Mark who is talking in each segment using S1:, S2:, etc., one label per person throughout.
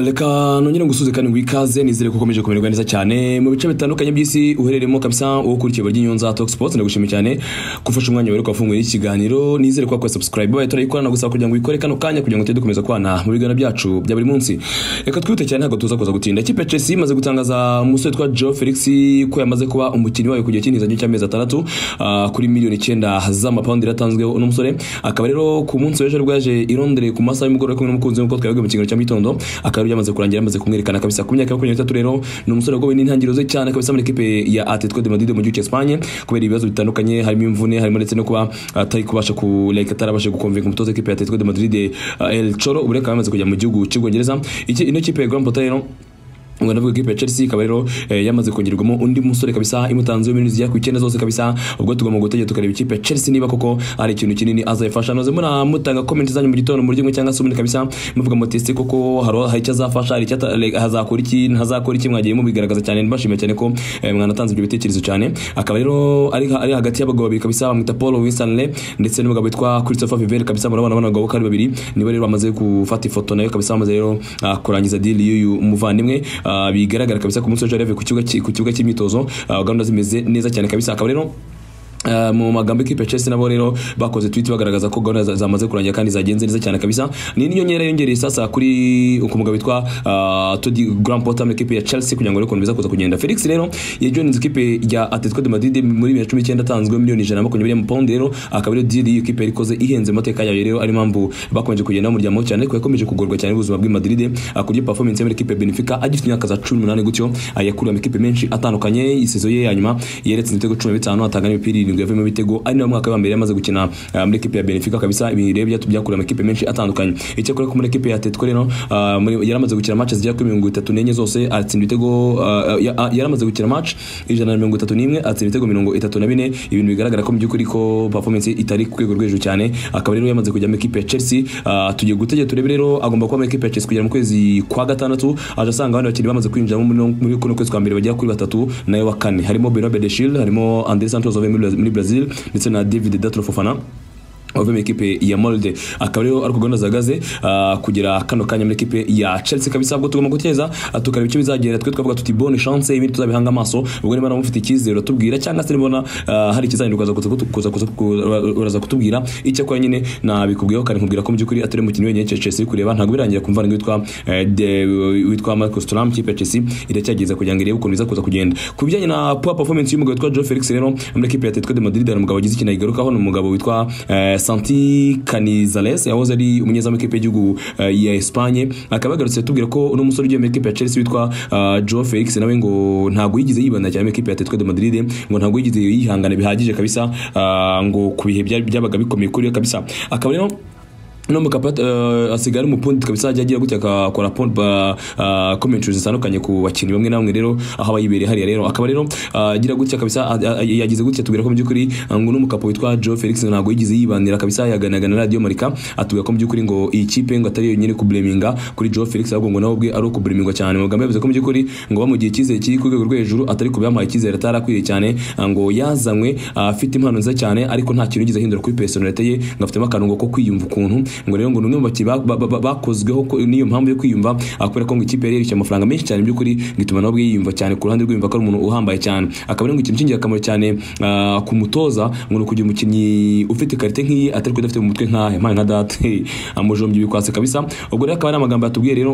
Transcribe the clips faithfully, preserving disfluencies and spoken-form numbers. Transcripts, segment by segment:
S1: Reka nongere ngusuze kandi ngwikaze nizere ko ukomeje kumererwa neza cyane mu bice bitandukanye by'isi uhereremo kabisa uwo kurikiye barya Nyonza Talk Sports. Ndagushimiye cyane gufasha umwanya wawe ukafungura ikiganiro. Nizere ko wakora subscribe baye turayikorana gusa kugira ngo ikore kano kanya kugira ngo tujye dukomeza kwana mu biganiro byacu bya buri munsi. Reka twite cyane ntabwo tuza kuza gutinda. Ikipe Chelsea imaze gutangaza umusore twa Joao Felix ko yamaze kuba umukinnyi wayo kugiye kinizanye cy'amezi atandatu uh, kuri miliyoni icyenda z'amapaundi yatanzweho n'umusore. Akaba rero ku munsi w'ejo rwaje i Londres ku masaha y'umugoroba kumwe n'umukunzi w'uko twebwe mu kiganiro cya mitondo akaba yamaze kurangira yamaze kumwerekana kabisa ku myaka makumyabiri n'itatu. Rero ni umusore wagowe n'intangiriro ze cyane kabisa muri equipe ya Atletico de Madrid mu gihugu cy'Espagne kubera ibibazo bitandukanye harimo imvune harimo ndetse no kuba atari kubasha ku like atarabasha gukonvinka umutoza equipe ya Atletico de Madrid uh, El Cholo ubureka yamaze kujya mu gihugu cy'Ubwongereza. Iki ino kipe ya Graham Potter rero ngo navuga equipe ya Chelsea ikaba rero eh, yamaze kongerwamo undi musore kabisa imutanze miliyoni zijya ku icyenda zose kabisa. Ubwo tugomba gutegeka tukareba ikipe ya Chelsea niba koko ari ikintu kinini azayifasha. Noze muna mutanga comment zanyu mu gitondo muri rimwe cyangwa se ubundi kabisa muvuga mu test koko haro hari icyo azafasha hari icyo hazakora iki ntazakora iki mwagiye mu bigaragaza cyane. Mbashimiye cyane ko eh, mwanatanze ibyo bitekerezo cyane. Akaba rero ari ari hagati y'abagabo babiri kabisa bamwita Paul Winstanley ndetse n'umugabo witwa Christopher Vivere kabisa murabona bana abagabo kari babiri nibo rero bamaze gufata ifoto nayo kabisa bamaze rero uh, kurangiza deal y'uyu umuvandimwe uh, bigaragara kabisa ku munsi w'ejo ku kibuga ku kibuga cy'imitozo uh, gahunda zimeze neza cyane kabisa. Akaba rero Uh, mu magambo equipe Chelsea nabo rero bakoze tweet bagaragaza ko gahunda zamaze kurangira kandi zagenze neza cyane kabisa. Ni niyo nyera yongereye sasa kuri ukumugabo witwa uh, Todi Graham Potter mu equipe ya Chelsea kugira ngo rero biza kuza kugenda. Felix rero yajoined equipe ya Atletico de Madrid muri bibiri na cumi n'icyenda atanzwe miliyoni ijana na makumyabiri y'amapaundi. Rero akaba rero deal y'equipe ikoze ihenze mateka yayo rero ari mpamvu bakomeje kugenda mu ryamo cyane ko yakomeje kugorwa cyane ubuzima bw'i Madrid akujye performance muri equipe Benfica agifite imyaka za cumi n'umunani gutyo ayakuriye mu equipe menshi atandukanye. Isezo ye ya nyuma yeretse ibitego cumi na bitanu atanga n'imipira ngo yavemo bitego ari no mwaka wa mbere yamaze gukina uh, muri equipe ya Benfica kabisa ibirebe byatubyakurira mu equipe menshi atandukanye. Icyo kore ko muri equipe ya Atletico rero uh, yaramaze gukina match zijya kuri mirongo itatu n'enye zose atsinda ibitego uh, yaramaze gukina match ijana na mirongo itatu n'imwe atsinda ibitego mirongo itatu na bine ibintu bigaragara ko mu byukuri ko performance itari ku rwego rw'ejo cyane. Akaba rero yamaze kujya mu equipe ya Chelsea uh, tugiye gutegeka turebe rero agomba kuba mu equipe ya Chelsea kugera mu kwezi kwa gatandatu aje asanga abandi bakiri bamaze kwinjira muri kuno kwezi kwa mbere bajya kuri batatu nayo wa kane harimo Bernardo Bedeshil harimo Andres Santos ove muri Brazil ndetse na David Datro Fofana ove mu equipe ya Molde. Akaba rero ariko gahunda zagaze uh, kugira kano kanya muri equipe ya Chelsea kabisa. Ubwo tugomba guteza tukareba icyo bizagera twe twavuga tuti bonne chance ibindi tuzabihanga amaso. Ubwo niba namufite ikizero tubwira cyangwa se nibona uh, hari kizahinduka kuza kuza kuza uraza kutubwira icyo kwa nyine na bikubwiyeho kandi nkubwira ko mu byukuri atari mu kintu wenyine Chelsea kureba ntago birangira kumva ngo witwa uh, witwa Marcus Thuram ikipe Chelsea iracyageza kugira ngo irebe ukuntu biza kuza kugenda kubijyanye na poor performance y'umugabo witwa Joao Felix rero muri equipe ya Atletico de Madrid. Hari umugabo wagize ikintu igarukaho n'umugabo witwa uh, Santi Canizales yahoze ari umunyezamu w'ikipe y'igihugu uh, ya Espagne. Akaba yagarutse tubwira ko uno musore ugiye mu equipe ya Chelsea witwa uh, Joao Felix nawe ngo ntago yigize yibanda cyane mu equipe ya Atletico de Madrid ngo ntago yigize yihangana bihagije kabisa uh, ngo ku bihe byabaga bikomeye kuri kabisa. Akaba rero no mukapata uh, asigara mu pundi kabisa agiye gutya akora point ba uh, commentaries zitandukanye ku bakinyi bamwe namwe rero aho abayibere hari rero. Akaba rero agira uh, gutya kabisa yagize gutya tubwira ko mu byukuri ngo n'umukapo witwa Joao Felix ntago yigize yibanira kabisa yaganagana Radio Marika atubwira ko mu byukuri ngo iyi kipe ngo atari yonyine ku blaminga kuri Joao Felix ahubwo ngo nawe ubwe ari ku blaminga cyane. Mugambe yavuze ko mu byukuri ngo bamugiye kizere kiri ku rwego rw'ejuru atari kubyamuhaye kizere atarakwiriye cyane ngo yazanywe afite impano nziza cyane ariko nta kintu yigize hindura kuri personality ye ngo afite makanungo ko kwiyumva ukuntu ngo rero ngo numwe baki bakozweho niyo mpamvu yo kwiyumva akora ko ngo ikipe yari yishyura amafaranga menshi cyane by'ukuri gituma nabwo yiyumva cyane ku ruhande rw'imva ko ari umuntu uhambaye cyane. Akaba rero ngo ikintu cyingira akamaro cyane uh, ku mutoza ngo no kugira umukinnyi ufite karite nk'iyi atari kudafite mu mutwe nkahe mpane na date amujombye bikwase kabisa. Ubwo rero akaba ari amagambo yatubwiye rero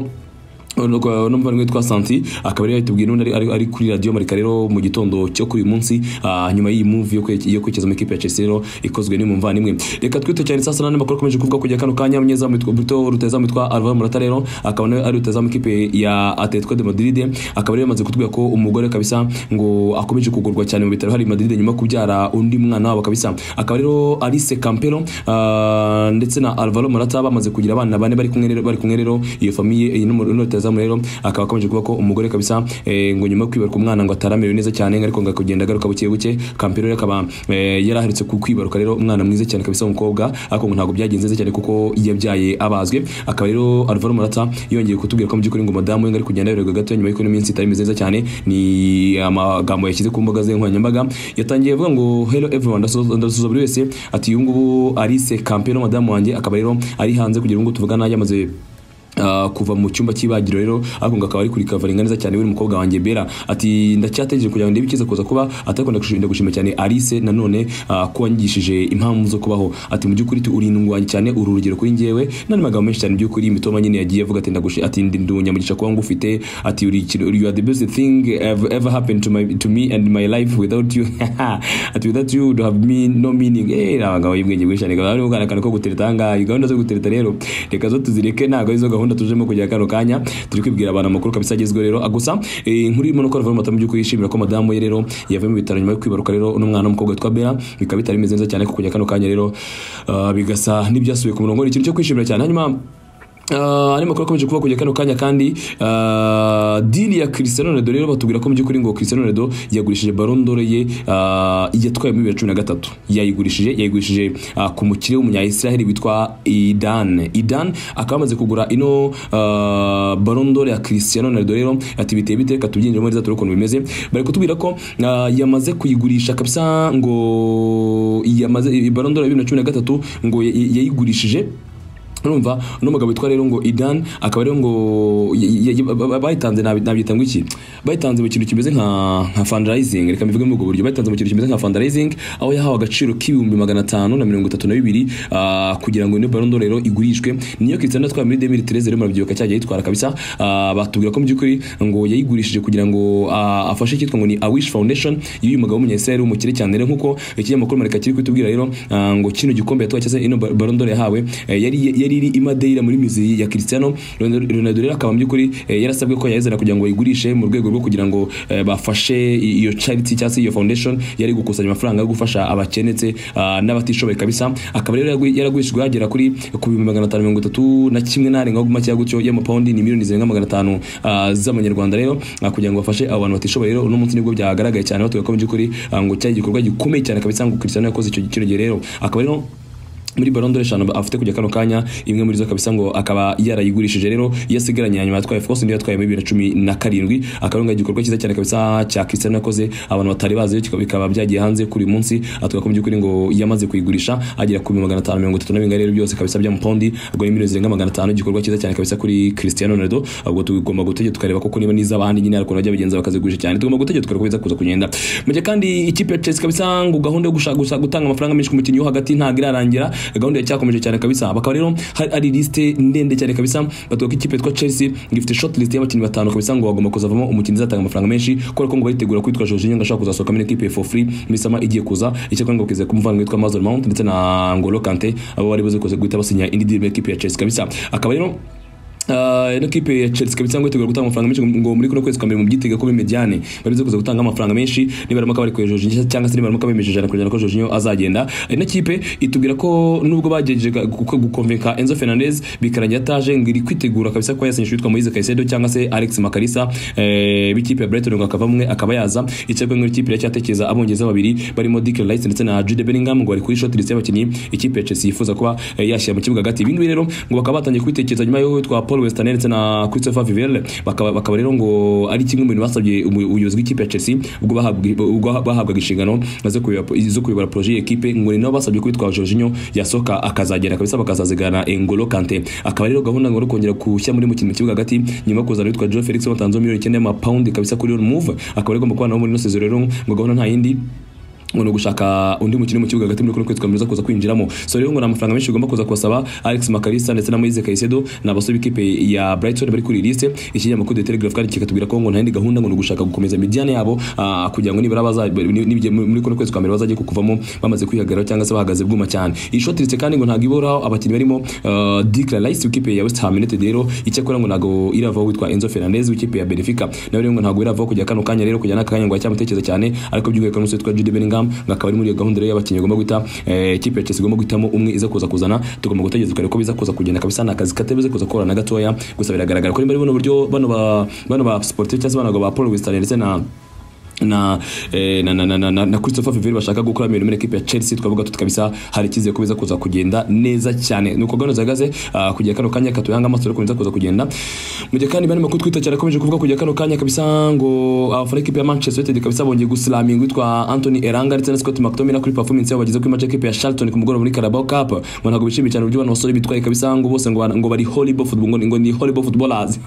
S1: no no mvanwe twa Santi akaba rero yatubwiye n'undi ari ari kuri Radio Marika rero mu gitondo cyo kuri uyu munsi uh, nyuma y'iyi move yo yo kwekeza mu equipe ya Chelsea rero ikozwe n'umva nimwe. Reka twite cyane sasa nane makuru komeje kuvuga kujya kano kanya munyezamu witwa Buto ruteza witwa Alvaro Morata rero akaba ari ruteza mu equipe ya Atletico de Madrid. Akaba rero yamaze kutubwira ko umugore kabisa ngo akomeje kugurwa cyane mu bitaro hari Madrid nyuma kubyara undi mwana wabo kabisa. Akaba rero Alice Campelo uh, ndetse na Alvaro Morata bamaze kugira abana bane bari kumwe rero bari kumwe rero iyo famille no rero akaba akomeje kuba ko umugore kabisa eh, ngo nyuma kwibaruka umwana ngo ataramerewe neza cyane ariko ngo kugenda garuka buke buke. Campero akaba eh, yaraharitse kwibaruka rero umwana mwiza cyane kabisa umukobwa ariko ngo ntago byagenze cyane kuko yabyaye abazwe. Akaba rero Alvaro Morata yongeye kutubwira ko mu byukuri ngo madamu we ngari kugenda yoroga gato nyuma y'iko n'iminsi itari meze cyane. Ni amagambo yashyize ku mbuga ze nkoranyambaga yatangiye avuga ngo hello everyone ndasuza buri wese ati uyu ngubu Alice Campero madamu wanjye akaba rero ari hanze kugira ngo tuvugana yamaze Uh, kuva mu cyumba cy'ibagiro rero ariko ngakaba ari kuri covering neza cyane uri mukobwa wanjye Bella ati ndacyategereje kugira ngo ndebe ikiza kuza kuba atakunda gushimira gushimira cyane Alice nanone uh, ko wanyigishije impamvu zo kubaho ati mu byukuri uri ndungwanye cyane uru rugero kuri njyewe nani magambo menshi cyane byukuri imitoma nyine yagiye avuga ati ndagushi ati ndundunya mugisha kuba ngufite ati uri you are the best thing ever, ever happened to my to me and my life without you ati without you would have mean no meaning eh abagabo y'ibwenge bwishane kandi ugana kana ko gutereta nga gahunda zo gutereta rero reka zo tuzireke ntago izo gahunda tujemo kujya kano kanya turi kwibwira abantu amakuru kabisa agezwe rero agusa inkuru irimo no kora vuba mu byuko yishimira ko madamu ye rero yavuye mu bitaro nyuma yo kwibaruka rero uno mwana w'umukobwa witwa Bella bikaba bitari meze neza cyane ko kujya kano kanya rero uh, bigasa n'ibyasubiye ku murongo ikintu cyo kwishimira cyane hanyuma Uh, ari makuru akomeje kuba kujya kano kanya kandi uh, deal ya Cristiano Ronaldo rero batubwira ko mu byukuri ngo Cristiano Ronaldo yagurishije Ballon d'Or ye uh, yatwaye mu bibiri na cumi na gatatu yayigurishije yayigurishije uh, ku mukire w'umunya-Israel witwa Idan Idan akaba amaze kugura ino uh, Ballon d'Or ya Cristiano Ronaldo rero ati biteye biteka tubyinjira muri za turu ukuntu bimeze bari kutubwira ko uh, yamaze kuyigurisha kabisa ngo yamaze Ballon d'Or ya bibiri na cumi na gatatu ngo yayigurishije urumva no mugabo witwa rero ngo Idan akaba rero ngo bayitanze nabyita ngo iki bayitanze mu kintu kimeze nka nka fundraising reka mbivuge mu buryo bayitanze mu kintu kimeze nka fundraising aho yahawe agaciro k'ibihumbi magana atanu na mirongo itatu na bibiri uh, kugira ngo ino Ballon d'Or rero igurishwe niyo Cristiano atwaye muri deux mille treize rero murabyibuka cyajya yitwara kabisa uh, batubwira ko mu byukuri ngo yayigurishije kugira ngo uh, afashe kitwa ngo ni A Wish Foundation y'uyu mugabo w'umunya-Israel umukire cyane rero nkuko ikinyamakuru Marika kiri kwitubwira rero uh, ngo kino gikombe yatwaye cyase ino Ballon d'Or yahawe uh, yari yari iri imadeira muri mizi ya Cristiano Ronaldo rero akaba byukuri eh, yarasabwe ko yayizana kugira ngo bayigurishe mu rwego rwo kugira ngo eh, bafashe iyo charity cyangwa iyo foundation yari gukusanya amafaranga yo gufasha abakenetse uh, n'abatishoboye kabisa akaba rero yaragurishijwe yagera kuri ku bihumbi magana atanu mirongo itatu na kimwe na renga make gutyo y'amapaundi ni miliyoni zirenga magana atanu uh, z'amanyarwanda rero uh, kugira ngo bafashe abantu batishoboye rero uno munsi nibwo byagaragaye cyane batuye ko byukuri uh, ngo cyari gikorwa gikomeye cyane kabisa ngo Cristiano yakoze icyo giciro rero akaba rero muri Ballon d'Or eshanu afite kujya kano kanya imwe muri zo kabisa ngo akaba yarayigurishije rero yasigaranye nyuma yatwaye of course ndiyo yatwaye muri bibiri na cumi na karindwi akaronga igikorwa cyiza cyane kabisa cya Cristiano yakoze abantu batari bazi cyo bikaba byagiye hanze kuri munsi atwa ko byukuri ngo yamaze kuyigurisha agera ku magana atanu mirongo itatu na binga rero byose kabisa bya mpondi ubwo ni miliyoni zirenga magana atanu igikorwa cyiza cyane kabisa kuri Cristiano Ronaldo ubwo tugomba gutegeka tukareba koko niba niza abandi nyine ariko najya bagenza bakazigurisha cyane tugomba gutegeka tukareba kuza kugenda mujye kandi ikipe ya Chelsea kabisa ngo gahunda yo gushaka gutanga amafaranga menshi ku mukinnyi wo hagati ntago irarangira gahunda cyakomeje cyane kabisa bakaba rero hari liste ndende cyane kabisa batuka ikipe twa Chelsea ngifite short list y'abakinnyi batanu kabisa ngo bagomba kuzavamo umukinnyi zatanga amafaranga menshi kubera ko ngo baritegura kwitwa Jorginho ngashaka kuzasohoka muri equipe for free misama igiye kuza icyo kandi ngo kize kumuvana witwa Mason Mount ndetse na N'Golo Kante abo bari buze kuza guhita basinya indi deal muri equipe ya Chelsea kabisa akaba rero Uh, ino kipe ya Chelsea kabisa ngo itegura gutanga amafaranga menshi ngo muri kuno kwezi kwa mbere mu byitega ko bimediane barize kuza gutanga amafaranga menshi niba arimo kabari kweje Jorginho cyangwa se niba arimo kabemeje kujyana ko Jorginho azagenda ino kipe itubwira ko nubwo bagejeje gukonvenka Enzo Fernandez bikarangira ataje ngiri kwitegura kabisa ko yasinyishwe witwa Moise Caicedo cyangwa se Alex Makarisa eh bikipe ya Brighton ngo akavamwe akaba yaza icyabwe ngo ikipe iracyatekereza abongeza babiri barimo Declan Rice ndetse na Jude Bellingham ngo ari kuri short list y'abakinnyi ikipe ya Chelsea yifuza kuba eh, yashyira mu kibuga gati ibindi rero ngo bakaba batangiye kwitekereza nyuma yo twa Western ndetse na Christopher Vivelle bakaba bakaba rero ngo ari kimwe mu bintu basabye ubuyobozi bw'ikipe ya Chelsea ubwo bahabwa bahabwa gishingano zo kuyobora zo kuyobora projet y'equipe ngo ni nabo basabye kwitwa Jorginho yasoka akazagera kabisa bakazazigana N'Golo Kante akaba rero gahunda ngo kongera kushya muri mukino kibuga gati nyuma kuzana witwa Joe Felix watanze miliyoni icyenda y'amapaundi kabisa kuri on move akaba rero gomba kubana muri no saison rero ngo gahunda nta yindi ngo gushaka undi mukino mu kibuga gati muri kwezi kwameza kuza kwinjiramo so rero ngo amafaranga menshi ugomba kuza kubasaba Alex Makarisa ndetse na Moise Caicedo n'abasore b'ikipe ya Brighton bari kuri liste ikinyamakuru The Telegraph kandi kikatubwira ko ngo nta yindi gahunda ngo gushaka gukomeza mediane yabo uh, kugira ngo nibara baza nibije muri kuno kwezi kwamera bazaje kukuvamo bamaze kwihagarara cyangwa se bahagaze bwuma cyane iyi short list kandi ngo ntago ibora abakinnyi barimo uh, Declan Rice w'ikipe ya West Ham United rero icyakora ngo nago irava witwa Enzo Fernandez w'ikipe ya Benfica nawe rero ngo ntago irava kujya kano kanya rero kujya nakanya ngo cyamutekereza cyane ariko byugaye ko n'usetwa Jude Bellingham ngakaba ari muri gahunda rero y'abakinnyi gomba guita ikipe ya Chelsea gomba guitamo umwe iza kuza kuzana tugomba gutegeza tukare ko biza kuza kugenda kabisa nakazi katebeze kuza korana gatoya gusa biragaragara ko muri buno buryo bano ba bano ba sportif cyangwa bano ba Paul Western ndetse na na eh, na na na, na, na Christopher Viveri bashaka gukora muri equipe ya Chelsea twavuga tutkabisa hari kize kubiza kuza kugenda neza cyane nuko gano zagaze uh, kujya kano kanya katuyanga amasoro kuza kuza kugenda mu gihe kandi bari makuru twita cyane komeje kuvuga kujya kano kanya kabisa ngo abafana equipe ya Manchester United kabisa bongeye guslaminga witwa Anthony Elanga ndetse na Scott McTominay kuri performance yabo bagize kuri match equipe ya Charlton ku mugoroba muri Carabao Cup ngo ntago bishimiye cyane uburyo abasore bitwaye kabisa ngo bose ngo ngo bari horrible football ngo ngo ni horrible footballers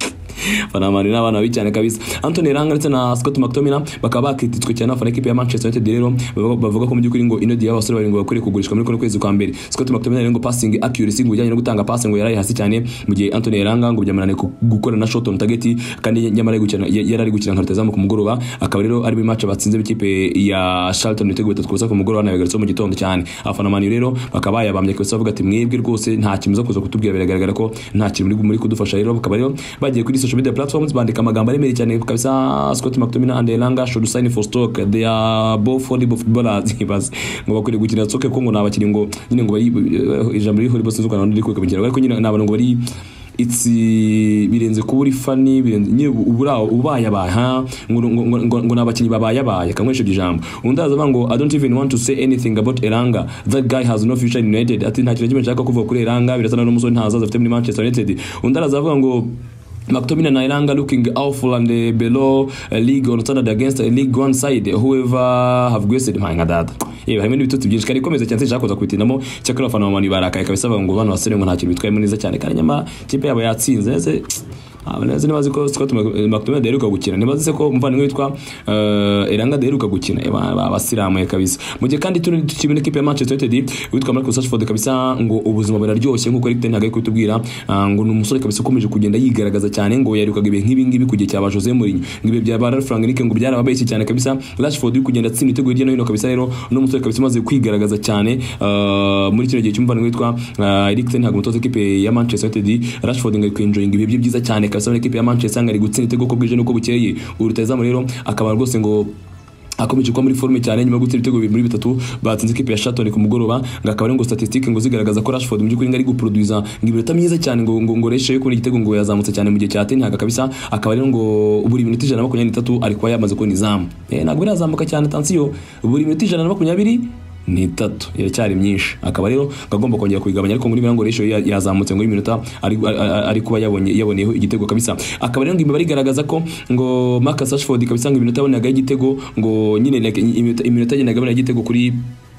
S1: Fanamani n'abana bicane kabisa Anthony Elanga ndetse na Scott McTominay bakaba bakititswe cyane afana equipe ya Manchester United rero bavuga ko mu byukuri ngo ino dia abasore bari ngo bakore kugurishwa muri kono kwezi kwa mbere Scott McTominay ngo passing accuracy ngo bijyanye no gutanga pass ngo yarayi hasi cyane mu gihe Anthony Elanga ngo byamanane gukora na shot on target kandi nyamara gukina yarari gukina nka rutazamu ku mugoroba akaba rero ari mu match batsinze b'ikipe ya Charlton ibitego bitatu kuza ku mugoroba nabigaritse mu gitondo cyane afana mani rero bakaba yabamye ko bavuga ati mwebwe rwose nta kimuza kuza kutubwira biragaragara ko nta kintu muri muri kudufasha rero bakaba rero bagiye kuri social media platforms bandika amagambo aremere cyane kabisa Scott McTominay and Elanga should sign for stock they are both horrible footballers bas ngo bakuri gukina tsoke ko ngo nabakiri ngo nyine ngo bari ijambo riri horrible sinzuka nandi ko kabingira ariko nyine nabana ngo bari it's birenze kuburi funny birenze nye ubura ubaya baha ngo ngo ngo nabakinyi babaya baye kamwesho ijambo undaza bango I don't even want to say anything about Elanga that guy has no future in United ati nta kintu cyashaka kuvuga kuri Elanga birasana no musore ntazaza afite muri Manchester United undaraza avuga ngo McTominay and Elanga looking awful and uh, below a league on standard against a league one side whoever have guessed my god yewe hamwe n'ibitutsi byinshi kandi komeza cyane cyako kubitinamo cyakora abafana bamani barakaye kabisa ngo bana basere ngo nta kintu bitwaye neza cyane kandi nyama kipe yabo yatsinze ese abaneze nibazi ko Scott McTominay deruka gukina nibazi se ko mvana witwa uh, Elanga deruka gukina abasiramu kabisa mu gihe kandi turi tukibona kipe ya Manchester United witwa Marcus Rashford kabisa ngo ubuzima buraryoshye nkuko Eric ten Hag kutubwira uh, ngo numusore kabisa ukomeje kugenda yigaragaza cyane ngo yarukaga ibe nk'ibi ngibi kugiye cyaba Jose Mourinho ngibe bya Ralf Rangnick ngo byarababaye cyane kabisa Rashford uri kugenda atsinda itego hirya no hino kabisa rero no musore kabisa maze kwigaragaza cyane uh, muri kino gihe cyumvana witwa uh, Eric ten Hag umutoza kipe ya Manchester United Rashford ngo enjoying ibihe byiza cyane kabisa equipe ya Manchester ngari gutsinda itego ko bwije nuko bukeye urutazamu rero akaba rwose ngo akomeje kwa muri forme cyane nyuma gutsinda itego muri bitatu batsinze equipe ya Charlton ku mugoroba ngakaba ngo statistique ngo zigaragaza ko Rashford mu byukuri ngari guproducer ngibirota myiza cyane ngo ngo reshe yo kuri igitego ngo yazamutse cyane mu gihe cya ten Hag kabisa akaba rero ngo buri minota ijana na makumyabiri n'itatu ari kwa yamaze ko nizamu eh nagwe birazamuka cyane tansiyo buri minota ijana na makumyabiri ni tatu iracyari myinshi akaba rero gagomba kongera kwigabanya ariko muri birango ratio yazamutse ngo iminota ari ari kuba yabonye yaboneyeho igitego kabisa akaba rero ngimba barigaragaza ko ngo Marcus Rashford kabisa ngo iminota yabonaga igitego ngo nyine iminota yabonaga yabonaga igitego kuri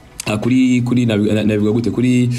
S1: kuri kuri nabivuga gute kuri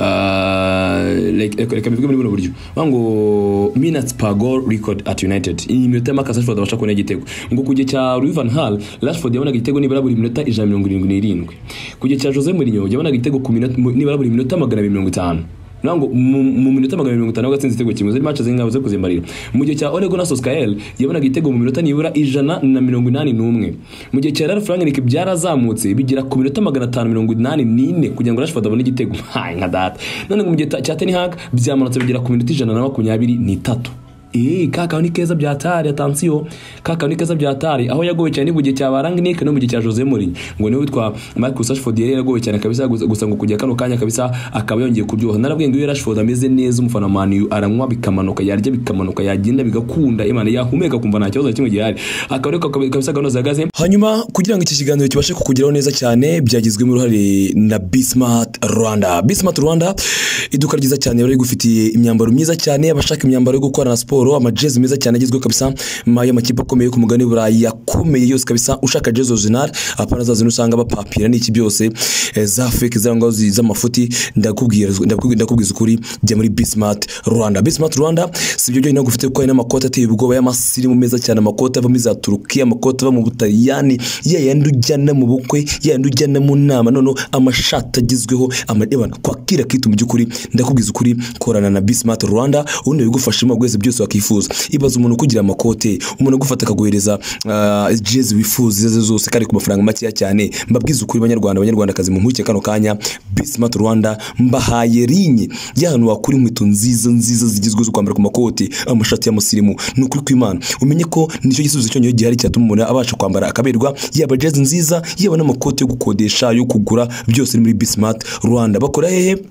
S1: like reka bivuge muri buno buryo bango minutes per goal record at United iyi minota Marcus Rashford abasha kubona igitego ngo kujye cya Louis van Gaal Rashford yabonaga igitego nibara buri minota ijana na mirongo irindwi n'irindwi kujye cya Jose Mourinho yabonaga igitego ku minota nibara buri minota magana abiri mirongo itanu nango mu minota magana mirongo itanu gatsinze igitego kimwe zari match zingabuze kuzimbarira mu gihe cya Ole Gunnar Solskjaer yabonaga igitego mu minota nibura ijana na mirongo inani n'umwe mu gihe cya Ralf Rangnick byarazamutse bigira ku minota magana atanu mirongo inani n'ine kugira ngo Rashford abone igitego hayi nka data none mu gihe cya Ten Hag byamanutse bigira ku minota ijana na makumyabiri n'itatu eh kaka ni keza byatari atansiyo kaka ni keza byatari aho yagowe cyane mu gihe cya Rangnick no mu gihe cya Jose Mourinho ngo niwe witwa Marcus Rashford yari yagowe cyane kabisa gusa ngo kujya kano kanya kabisa akaba yongeye kuryoha narabwiye ngo Rashford ameze neza umufana Man U aranywa bikamanuka yarya bikamanuka yagenda bigakunda Imana yahumeka kumva nta kibazo kimwe gihari akareka kabisa gano zagaze hanyuma kugira ngo iki kiganiro kibashe kukugeraho neza cyane byagizwe mu ruhare na Bismart Rwanda Bismart Rwanda iduka ryiza cyane bari gufitiye imyambaro myiza cyane abashaka imyambaro yo gukora na sport amajezi meza cyane agizwe kabisa maye makipe akomeye ku mugani burayi yakomeye yose kabisa ushaka jezi original apana zazo usanga bapapira n'iki byose e, za fake zango z'amafuti ndakubwira ndakubwiza ukuri jya muri Bismart Rwanda Bismart Rwanda sibyo byo ino gufite ko ina makota ateye ubwoba y'amasirimu meza cyane amakota ava muri za Turukiya amakota ava mu Butaliyani ya yandi ujyana mu bukwe ya yandi ujyana mu nama none amashata agizweho amadebana kwakira kitu mu byukuri ndakubwiza ukuri korana na Bismart Rwanda ubundi bigufashimo gweze byose wakifuza ibaza umuntu kugira amakote umuntu gufata akagohereza uh, jezi wifuza zose kari ku mafaranga make cyane mbabwiza ukuri banyarwanda abanyarwanda kazi mu nkuke kano kanya Bismart Rwanda mbahaye rinye y'ahantu wakuri inkweto nziza nziza zigizwe zo kwambara ku makote amashati y'amusirimu n'ukuri kw'Imana umenye ko nicyo gisubizo cyonyo gihari cyatuma umuntu abasha kwambara akaberwa yaba jezi nziza yaba n'amakote yo gukodesha yo kugura byose muri Bismart Rwanda bakora hehe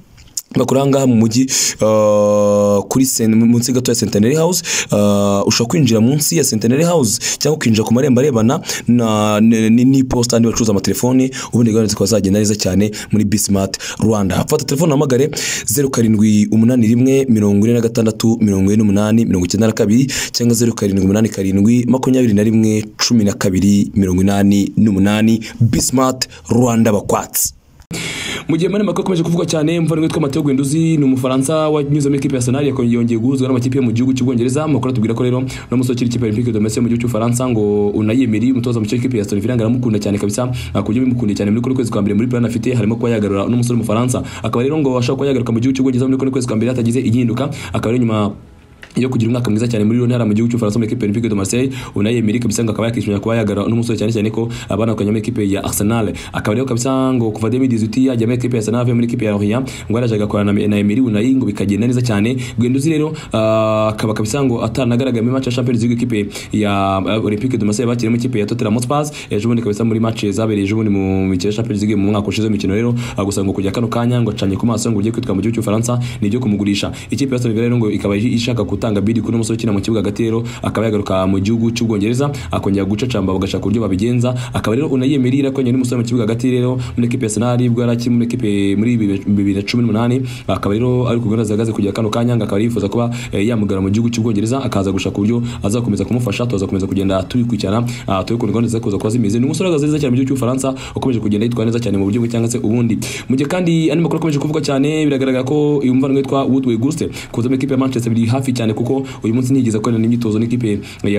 S1: bakuranga mu mujyi uh, kuri munsi gato ya Centenary House. Uh, ushobora kwinjira munsi ya Centenary House cyangwa kwinjira ku marembo arebana na ni posta andi bacuruza amatelefoni, ubundi gahunda zikaba zagenda neza cyane muri Bismart Rwanda. Fata telefone hamagare zero karindwi umunani rimwe mirongo ine na gatandatu mirongo ine n'umunani mirongo icyenda na kabiri cyangwa zero karindwi umunani karindwi makumyabiri na rimwe cumi na kabiri mirongo inani n'umunani. Bismart Rwanda bakwatsi. Mu gihe mane makuru akomeje kuvugwa cyane, mvana witwa Matteo Guendouzi ni umufaransa wanyuze muri equipe ya Arsenal yakongeye guhuzwa n'amakipe yo mu gihugu cy'Ubwongereza. Makuru tubwira ko rero no musore kiri ikipe Olympique de Marseille mu gihugu cy'Ufaransa ngo Unai Emery umutoza mu equipe ya Aston Villa ngaramukunda cyane kabisa, akujye bimukundiye cyane muri kwezi kwa mbere muri plan afite harimo ko yagarura n'umusore mu Faransa, akaba rero ngo ashaka ko yagaruka mu gihugu cy'Ubwongereza muri kwezi kwa mbere atagize igihinduka, akaba rero nyuma iyo kugira umwaka mwiza cyane muri Ronera mu gihugu cy'Ufaransa mu equipe Olympique de Marseille. Unai Emery kabisa ngo akaba yakishimye kuba yagara n'umusore cyane cyane ko abana bakanya muri equipe ya Arsenal, akaba rero kabisa ngo kuva deux mille dix-huit yajya muri equipe ya Arsenal muri equipe ya Lorient ngo arajaga korana na Emery. Unai ngo bikagenda neza cyane. Guendouzi rero akaba kabisa ngo atanagaragaye muri match ya Champions League equipe ya Olympique de Marseille bakiriye mu equipe ya Tottenham Hotspur ejo bundi kabisa muri match zabereye ejo bundi mu mikino ya Champions League mu mwaka ushize w'imikino. Rero gusa ngo kujya kano kanya ngo acanye ku maso ngo ugiye kwitwa mu gihugu cy'Ufaransa nibyo kumugurisha. Ikipe ya Aston Villa rero ngo ikaba ishaka gutanga bid kuri umusore kina mu kibuga hagati, rero akaba yagaruka mu gihugu cy'Ubwongereza akongera gucacamba bagashaka uburyo babigenza. Akaba rero Unai Emery irakongera n'umusore mu kibuga hagati rero muri equipe ya Arsenal bwo yaraki muri equipe muri bibiri na cumi n'umunani, akaba rero ari kugenda zagaze kujya kano kanya akaba yifuza kuba eh, yamugara mu gihugu cy'Ubwongereza akaza gushaka uburyo azakomeza kumufasha, tuza komeza kugenda turi kwicyana uh, turi kugenda zakoza kuba zimize. Ni umusore agaze cyane mu gihugu cy'Ufaransa ukomeje kugenda yitwa neza cyane mu buryo cyangwa se ubundi. Mu gihe kandi ani makuru akomeje kuvuga cyane, biragaragara ko uyu muvano witwa Woodward Guste kuza mu equipe ya Manchester biri hafi cyane kuko uyu munsi nigeze ko n'imyitozo n'ikipe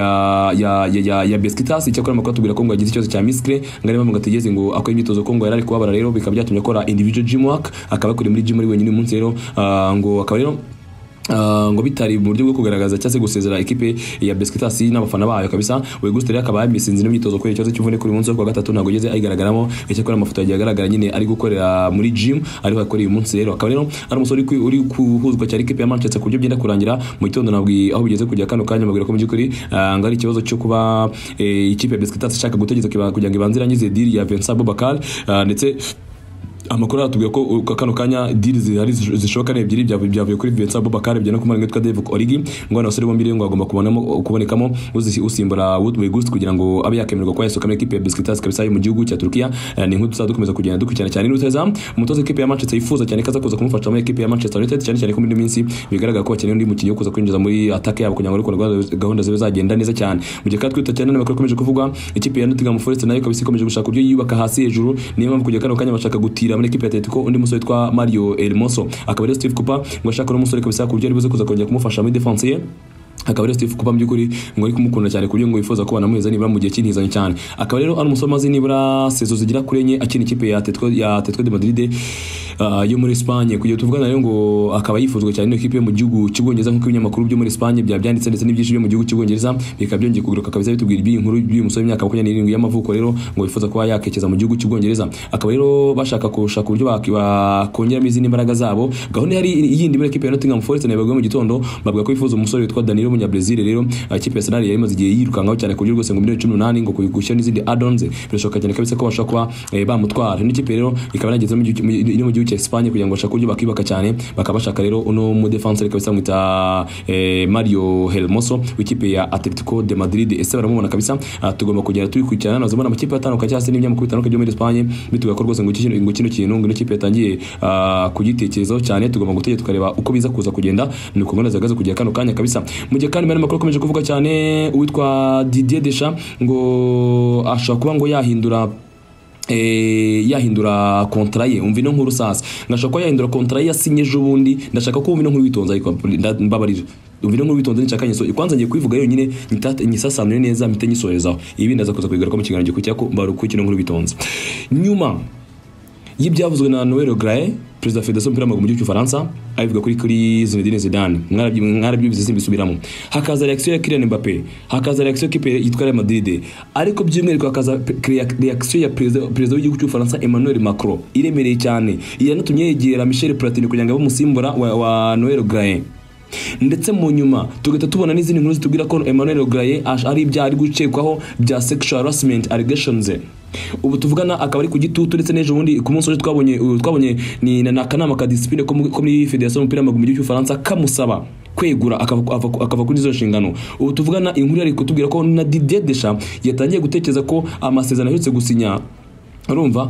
S1: ya ya ya ya Besiktas icyakora makuru tubwira ko ngo agize ikibazo cya miskle ngari mu gategeze ngo akora imyitozo ko ngo yarari kubabara, rero bikaba byatumye akora individual gym work akaba kuri muri gym muri wenyine umunsi rero uh, ngo akaba rero Uh, ngo bitari mu buryo bwo kugaragaza cyase gusezera equipe ya Besiktas n'abafana bayo kabisa. Weguste rero akaba yamisinze n'imyitozo kuri ikibazo cy'ivune kuri munsi wa gatatu ntago yeze ayigaragaramo, icyo kora amafoto yagiye agaragara nyine ari gukorera muri gym ariko akora uyu munsi. Rero akaba rero ari umusore uri kuhuzwa cyari equipe ya Manchester ku buryo byenda kurangira mu gitondo nabwi aho bigeze kujya kano kanya mabwira ko mu byukuri uh, ngari ikibazo cyo kuba eh, ikipe ya Besiktas ishaka gutegeza kugira ngo ibanziranyize deal ya Vincent Bobakal uh, ndetse amakuru atubwiye ko kano kanya deal zihari zishoboka ebyiri byavuye kuri Vincent Bobakar byo no kumara ngitwa Dave Origi ngo abasore bombi rero ngo agomba kubonamo kubonekamo usimbura Woodward Guste kugira ngo abe yakemererwa kwa yasoka muri equipe ya Besiktas kabisa mu gihugu cya Turkiya. Ni nk'utu dukomeza kugenda dukurikirana cyane n'uteza umutoza equipe ya Manchester yifuza cyane kaza kuza kumufasha muri equipe ya Manchester United cyane cyane ko muri minsi bigaragara ko bakeneye undi mukinnyi wo kuza kwinjiza muri attack yabo kugira ngo ariko gahunda zibe zagenda neza cyane. Mu gihe kandi twita cyane n'amakuru akomeje kuvuga ikipe ya Nottingham Forest nayo kabisa ikomeje gushaka uburyo yubaka hasi hejuru, niyo mpamvu kujya kano kanya bashaka gutira muri equipe ya Atletico undi musore witwa Mario Hermoso. Akaba rero Steve Cooper ngo ashaka n'umusore kabisa ku buryo ari buze kuza kongera kumufasha muri defense ye. Akaba rero Steve Cooper by'ukuri ngo ari kumukunda cyane ku buryo ngo yifuza kubana muheza nibura mu gihe cy'intizanyo cyane. Akaba rero ari umusore maze nibura sezo zigira kuri enye akina ikipe ya Atletico ya Atletico de Madrid uh, yo muri Espagne. Kugira tuvugana rero ngo akaba yifuzwa cyane n'ikipe mu gihugu cy'Ubwongereza nk'uko ibinyamakuru byo muri Espagne byabyanditse ndetse n'ibyishimo mu gihugu cy'Ubwongereza bikaba byongeye kuguruka kabisa bitubwira iby'iyi nkuru y'uyu musore w'imyaka makumyabiri n'irindwi y'amavuko rero ngo yifuza kuba yakekeza mu gihugu cy'Ubwongereza. Akaba rero bashaka kushaka uburyo bakongeramo izindi imbaraga zabo. Gahunda yari iyindi muri equipe ya Nottingham Forest nayo mu gitondo bavuga ko yifuza umusore witwa Danilo Munyabrazil. Rero ikipe ya Arsenal yari imaze igihe yirukangaho cyane ku buryo rwose ngo miliyoni cumi n'umunani ngo kugushyira n'izindi add-ons birashoboka cyane kabisa ko bashaka kuba eh, bamutwara. N'ikipe rero ikaba yageze mu gihugu cya Espagne kugira ngo bashaka uburyo bakibaka cyane, bakaba bashaka rero uno mu defense kabisa mwita eh, Mario Hermoso w'ikipe ya Atletico de Madrid. Ese baramubona kabisa uh, tugomba kugera turi kwicyana nazo mbona amakipe atandukanye cyangwa se n'ibyamakuru bitandukanye byo muri Espagne bituga ko rwose ngo iki ngo kino kintu ngo n'ikipe yatangiye uh, kugitekerezaho cyane, tugomba gutegeka tukareba uko biza kuza kugenda ni uko ngona zagaze kujya kano kanya kabisa. Mu gihe kandi makuru akomeje kuvuga cyane uwitwa Didier Deschamps ngo ashaka kuba ngo yahindura eh yahindura kontra ye. Umva ino nkuru sasa ngashaka ko yahindura kontra ye yasinye ejo bundi, ndashaka ko umva ino nkuru witonza ariko mbabarira umva ino nkuru witonza nshaka nyiso ikwanza ngiye kwivuga yonyine nyisasanure neza mpite nyisorezaho ibi ndaza kuza kwigaruka mu kiganiro gikurikiye ko mbaru ku kino nkuru bitonza. Nyuma y'ibyavuzwe na Noël Le Graët Perezida wa Federation y'umupira w'amaguru mu gihugu cy'Ufaransa abivuga kuri kuri Zinedine Zidane, mwarabyumvise simbisubiramo. Hakaza reaction ya Kylian Mbappé, hakaza reaction y'ikipe yitwa Real Madrid, ariko by'umwihariko hakaza reaction ya Perezida Perezida w'igihugu cy'Ufaransa Emmanuel Macron iremereye cyane, yanatumye yegera Michel Platini kugira ngo abe umusimbura wa, wa Noël Le Graët. Ndetse mu nyuma tugahita tubona n'izindi nkuru zitubwira ko Emmanuel Le Graët ari ibyaha ari gucekwaho bya sexual harassment allegations. ubu tuvugana akaba ari ku gitutu ndetse n'ejo bundi ku munsi twabonye twabonye ni nakanama ka discipline ko muri Federation y'umupira w'amaguru mu gihugu cy'Ufaransa kamusaba kwegura akava kuri izo nshingano. Ubu tuvugana inkuru yari kutubwira ko na Didier Deschamps yatangiye gutekereza ko amasezerano aherutse gusinya urumva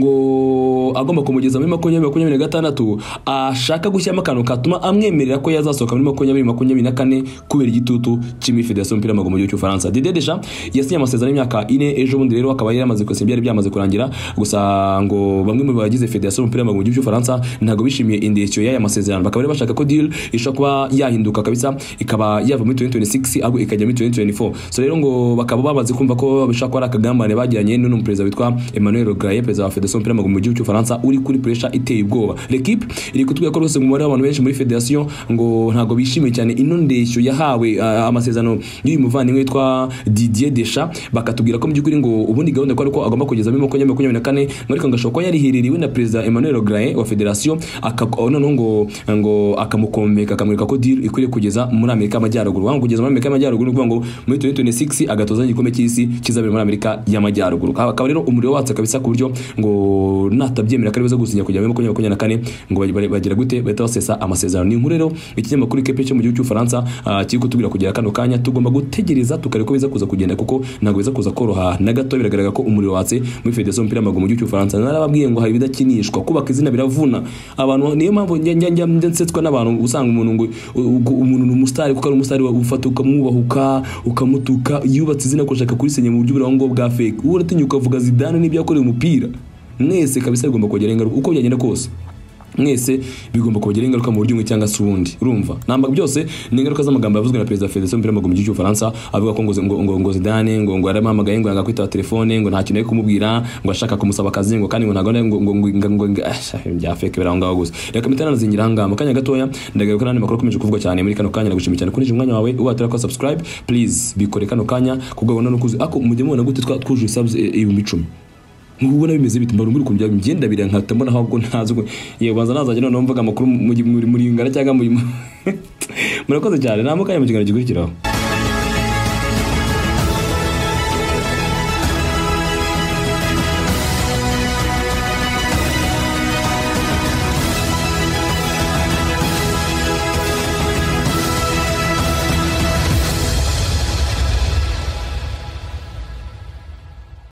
S1: ngo agomba kumugeza muri makumyabiri makumyabiri na gatandatu ashaka gushyiramo akantu katuma amwemerera ko yazasohoka muri makumyabiri makumyabiri na kane kubera igitutu cy'imi Federation y'umupira w'amaguru mu gihugu cy'Ufaransa. Didier Deschamps yasinye amasezerano y'imyaka ine ejo bundi rero akaba yaramaze kwese byari byamaze kurangira, gusa ngo bamwe mu bagize Federation y'umupira w'amaguru mu gihugu cy'Ufaransa ntago bishimiye indeshyo y'aya masezerano, bakaba bashaka ko deal ishobora kuba yahinduka kabisa ikaba yava muri twenty twenty-six ahubwo ikajya muri twenty twenty-four. So rero ngo bakaba bamaze kumva ko bishaka ko ari akagambane bagiranye n'umuntu perezida witwa Emmanuel Graye, perezida wa Federation y'umupira w'amaguru mu gihugu cy'Ufaransa uri kuri pressure iteye ubwoba. L'équipe iri kutubwira ko rwose mu mubare w'abantu benshi muri Federation ngo ntago bishimiye cyane ino ndeshyo yahawe uh, amasezerano y'uyu muvandimwe witwa Didier Deschamps, bakatubwira ko mu by'ukuri ngo ubundi gahunda ko ariko agomba kugeza muri makumyabiri makumyabiri na kane ariko ngashobora ko yarihereriwe na perezida Emmanuel Graye wa Federation akakona ngo ngo akamukomeka akamwereka ko deal ikwiriye kugeza muri Amerika y'Amajyaruguru, wangu kugeza muri Amerika y'Amajyaruguru kuvuga ngo muri twenty twenty-six agatoza igikombe cy'isi kizabera muri Amerika y'Amajyaruguru. Akaba rero umuriro watse kabisa ku buryo ngo natabyemera kari beza gusinya kujya muri makumyabiri makumyabiri na kane ngo bagira gute bahita basesa amasezerano. Ni inkuru rero ikinyamakuru Kepe cyo mu gihugu cy'Ufaransa kiri kutubwira kugira kano kanya tugomba gutegereza tukareka ko biza kuza kugenda kuko ntago biza kuza koroha na gato. Biragaragara ko umuriro watse muri Federation y'umupira w'amaguru mu gihugu cy'Ufaransa, narababwiye ngo hari bidakinishwa kubaka izina biravuna abantu. Niyo mpamvu njya ndetsetswa n'abantu usanga umuntu ngo umuntu ni umustar kuko ari umustar ufata ukamwubahuka ukamutuka yubatse izina ko shaka kurisenya mu buryo burango bwa fake, uwo uratinyuka uvuga Zidane n'ibyo yakoreye umupira. Mwese kabisa bigomba kugera ingaruka uko byagenda kose, mwese bigomba kugera ingaruka mu buryo umwe cyangwa se ubundi. Urumva namba byose ni ingaruka z'amagambo yavuzwe na perezida wa Federation y'umupira w'amaguru mu gihugu cy'Ufaransa avuga ko ngo ngo ngo Zidane ngo ngo yaramuhamagaye ngo yanga kwitaba telefone ngo nta kintu ari kumubwira ngo ashaka kumusaba akazi ngo kandi ngo ntago ngo ngo ngo bya fake bera ngaho gusa. Reka mitana nazingira hanga mu kanya gatoya ndagaruka nandi makuru komeje kuvugwa cyane muri kano kanya. Nagushimiye cyane kuri umwanya wawe ubatera ko subscribe please bikore kano kanya kubwo no kuzi ako mujye mubona gute twujuje subs ibihumbi icumi mubona bimeze bite mbarungu ukuntu bya bigenda birankata mbona ahubwo ntazo yewe banza nazajya none mvuga amakuru muri muri ngara cyangwa muri murakoze cyane namukanya mu kiganiro gikurikiraho.